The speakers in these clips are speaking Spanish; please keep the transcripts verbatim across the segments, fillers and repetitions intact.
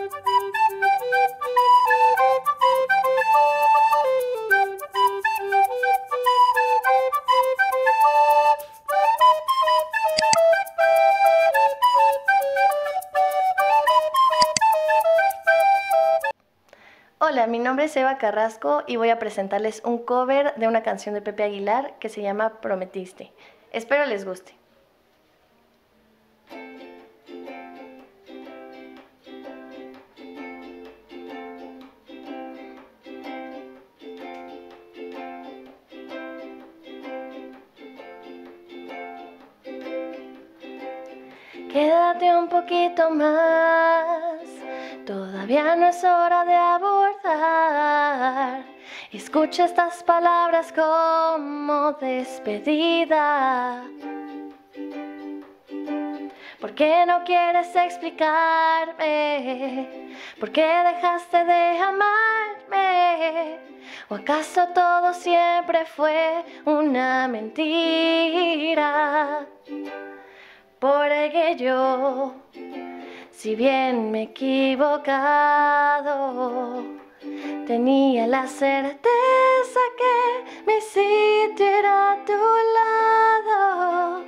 Hola, mi nombre es Eva Carrasco y voy a presentarles un cover de una canción de Pepe Aguilar que se llama Prometiste. Espero les guste. Quédate un poquito más, todavía no es hora de abordar. Escucha estas palabras como despedida. ¿Por qué no quieres explicarme? ¿Por qué dejaste de amarme? ¿O acaso todo siempre fue una mentira? Porque yo, si bien me he equivocado, tenía la certeza que mi sitio era a tu lado.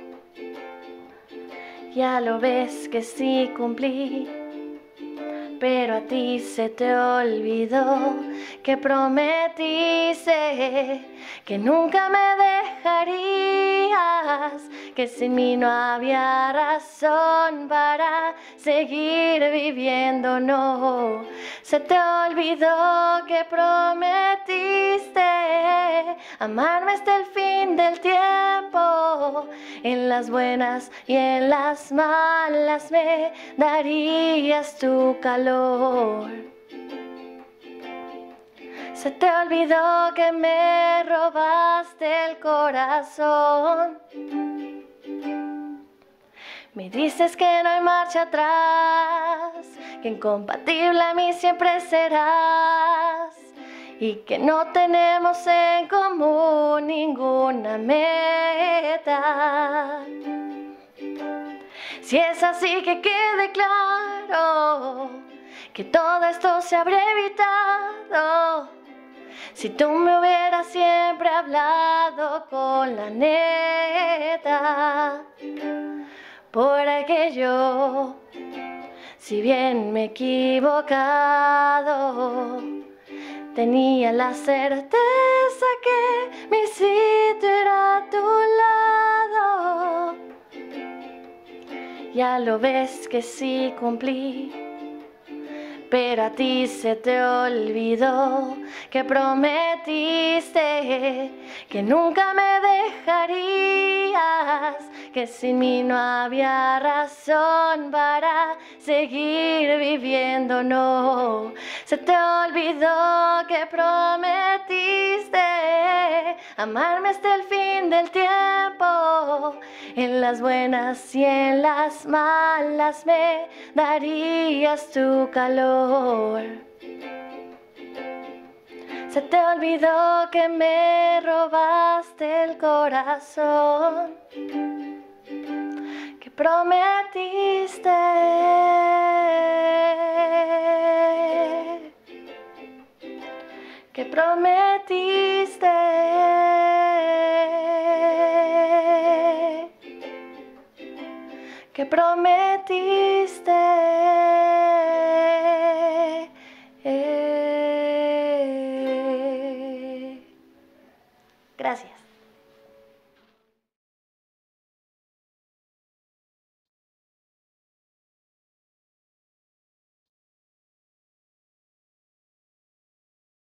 Ya lo ves que sí cumplí, pero a ti se te olvidó que prometiste que nunca me dejarías, que sin mí no había razón para seguir viviendo, no. Se te olvidó que prometiste amarme hasta el fin del tiempo. En las buenas y en las malas me darías tu calor. Se te olvidó que me robaste el corazón. Me dices que no hay marcha atrás, que incompatible a mí siempre serás y que no tenemos en común ninguna meta. Si es así, que quede claro que todo esto se habría evitado si tú me hubieras siempre hablado con la neta. Porque yo, si bien me he equivocado, tenía la certeza que mi sitio era a tu lado. Ya lo ves que sí cumplí, pero a ti se te olvidó que prometiste que nunca me dejarías, que sin mí no había razón para seguir viviendo, no. Se te olvidó que prometiste amarme hasta el fin del tiempo. En las buenas y en las malas me darías tu calor. Se te olvidó que me robaste el corazón, que prometiste que prometiste que prometiste. Eh. Gracias.